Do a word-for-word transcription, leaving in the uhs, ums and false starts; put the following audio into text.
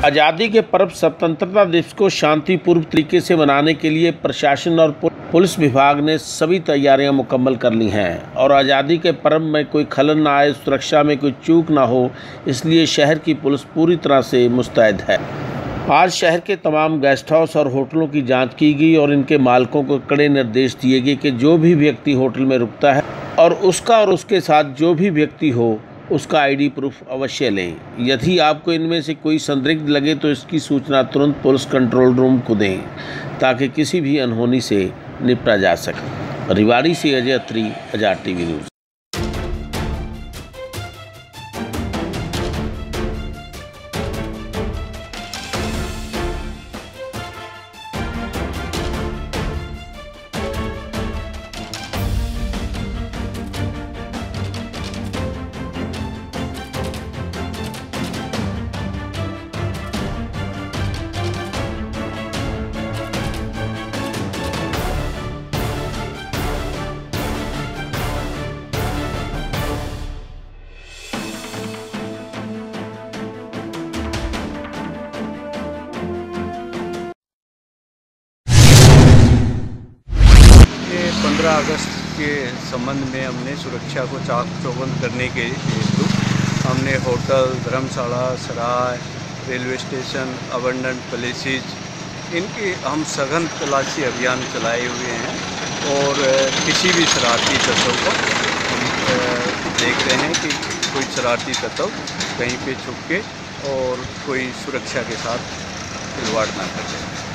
आज़ादी के पर्व स्वतंत्रता दिवस को शांतिपूर्ण तरीके से मनाने के लिए प्रशासन और पुलिस विभाग ने सभी तैयारियां मुकम्मल कर ली हैं और आज़ादी के पर्व में कोई खलल ना आए, सुरक्षा में कोई चूक ना हो, इसलिए शहर की पुलिस पूरी तरह से मुस्तैद है। आज शहर के तमाम गेस्ट हाउस और होटलों की जांच की गई और इनके मालिकों को कड़े निर्देश दिए गए कि जो भी व्यक्ति होटल में रुकता है और उसका और उसके साथ जो भी व्यक्ति हो उसका आईडी प्रूफ अवश्य लें। यदि आपको इनमें से कोई संदिग्ध लगे तो इसकी सूचना तुरंत पुलिस कंट्रोल रूम को दें ताकि किसी भी अनहोनी से निपटा जा सके। रेवाड़ी से अजय अत्री, आज़ाद टीवी न्यूज़। पंद्रह अगस्त के संबंध में हमने सुरक्षा को चाक चौबंद करने के हेतु हमने होटल, धर्मशाला, सराय, रेलवे स्टेशन, अबंडेंट प्लेसेस इनकी हम सघन तलाशी अभियान चलाए हुए हैं और किसी भी शरारती तत्व को हम देख रहे हैं कि कोई शरारती तत्व कहीं पे छुप के और कोई सुरक्षा के साथ खिलवाड़ ना कर दे।